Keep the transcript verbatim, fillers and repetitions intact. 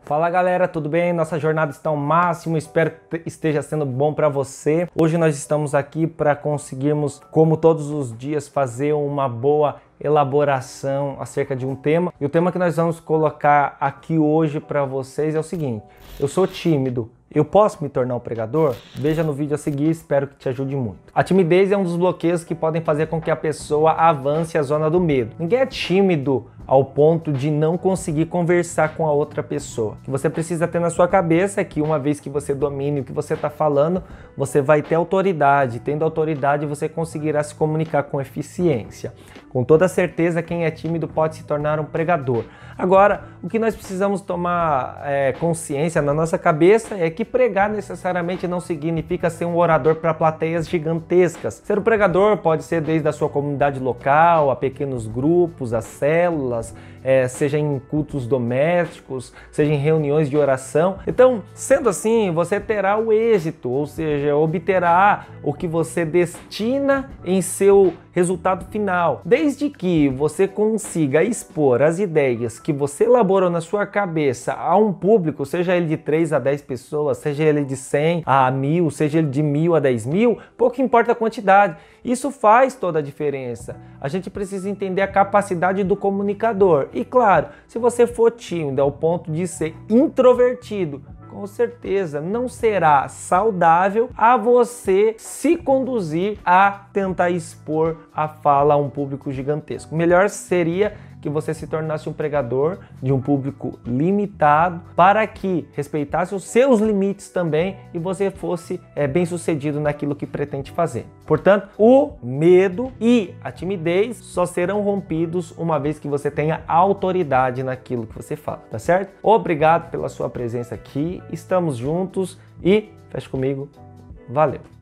Fala galera, tudo bem? Nossa jornada está ao máximo, espero que esteja sendo bom para você. Hoje nós estamos aqui para conseguirmos, como todos os dias, fazer uma boa elaboração acerca de um tema. E o tema que nós vamos colocar aqui hoje para vocês é o seguinte: eu sou tímido, eu posso me tornar um pregador? Veja no vídeo a seguir, espero que te ajude muito. A timidez é um dos bloqueios que podem fazer com que a pessoa avance a zona do medo. Ninguém é tímido ao ponto de não conseguir conversar com a outra pessoa. O que você precisa ter na sua cabeça é que uma vez que você domine o que você está falando, você vai ter autoridade. Tendo autoridade, você conseguirá se comunicar com eficiência. Com toda certeza, quem é tímido pode se tornar um pregador. Agora, o que nós precisamos tomar é, consciência na nossa cabeça é que pregar necessariamente não significa ser um orador para plateias gigantescas. Ser um pregador pode ser desde a sua comunidade local, a pequenos grupos, a células, é, seja em cultos domésticos, seja em reuniões de oração. Então, sendo assim, você terá o êxito, ou seja, obterá o que você destina em seu resultado final. Desde que você consiga expor as ideias que você elaborou na sua cabeça a um público, seja ele de três a dez pessoas, seja ele de cem a mil, seja ele de mil a dez mil, pouco importa a quantidade. Isso faz toda a diferença. A gente precisa entender a capacidade do comunicador. E claro, se você for tímido ao ponto de ser introvertido, com certeza não será saudável a você se conduzir a tentar expor a fala a um público gigantesco. Melhor seria que você se tornasse um pregador de um público limitado, para que respeitasse os seus limites também e você fosse é, bem sucedido naquilo que pretende fazer. Portanto, o medo e a timidez só serão rompidos uma vez que você tenha autoridade naquilo que você fala, tá certo? Obrigado pela sua presença aqui, estamos juntos e fecha comigo, valeu!